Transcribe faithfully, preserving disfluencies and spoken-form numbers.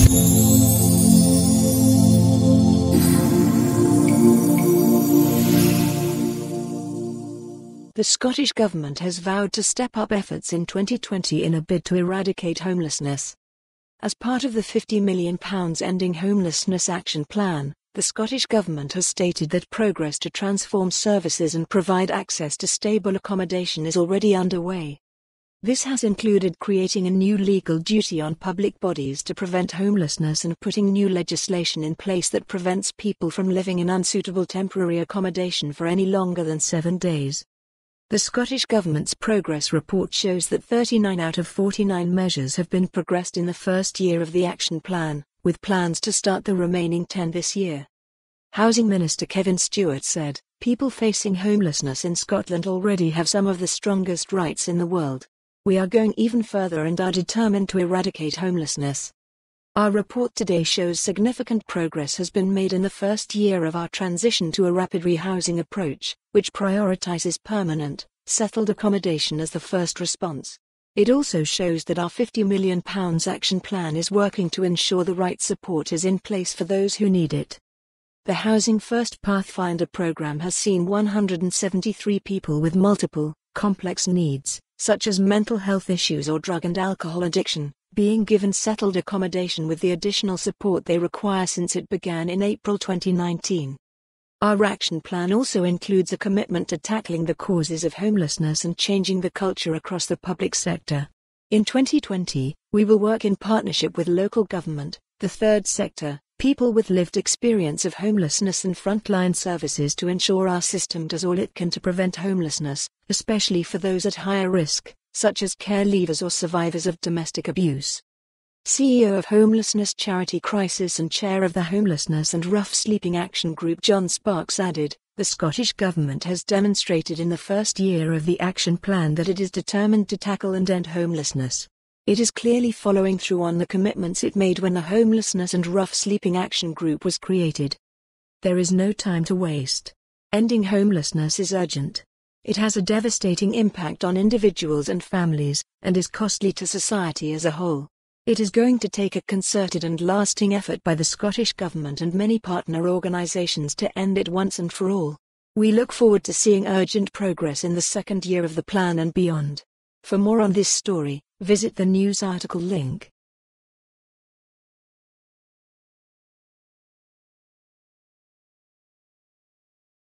The Scottish Government has vowed to step up efforts in twenty twenty in a bid to eradicate homelessness. As part of the fifty million pounds Ending Homelessness Action Plan, the Scottish Government has stated that progress to transform services and provide access to stable accommodation is already underway. This has included creating a new legal duty on public bodies to prevent homelessness and putting new legislation in place that prevents people from living in unsuitable temporary accommodation for any longer than seven days. The Scottish Government's progress report shows that thirty-nine out of forty-nine measures have been progressed in the first year of the action plan, with plans to start the remaining ten this year. Housing Minister Kevin Stewart said, "People facing homelessness in Scotland already have some of the strongest rights in the world. We are going even further and are determined to eradicate homelessness." Our report today shows significant progress has been made in the first year of our transition to a rapid rehousing approach, which prioritizes permanent, settled accommodation as the first response. It also shows that our fifty million pounds action plan is working to ensure the right support is in place for those who need it. The Housing First Pathfinder programme has seen one hundred seventy-three people with multiple, complex needs, such as mental health issues or drug and alcohol addiction, being given settled accommodation with the additional support they require since it began in April twenty nineteen. Our action plan also includes a commitment to tackling the causes of homelessness and changing the culture across the public sector. In twenty twenty, we will work in partnership with local government, the third sector, people with lived experience of homelessness and frontline services to ensure our system does all it can to prevent homelessness, especially for those at higher risk, such as care leavers or survivors of domestic abuse. C E O of homelessness charity Crisis and chair of the Homelessness and Rough Sleeping Action Group John Sparks added, "The Scottish Government has demonstrated in the first year of the action plan that it is determined to tackle and end homelessness. It is clearly following through on the commitments it made when the Homelessness and Rough Sleeping Action Group was created. There is no time to waste. Ending homelessness is urgent. It has a devastating impact on individuals and families, and is costly to society as a whole. It is going to take a concerted and lasting effort by the Scottish Government and many partner organisations to end it once and for all. We look forward to seeing urgent progress in the second year of the plan and beyond." For more on this story, visit the news article link.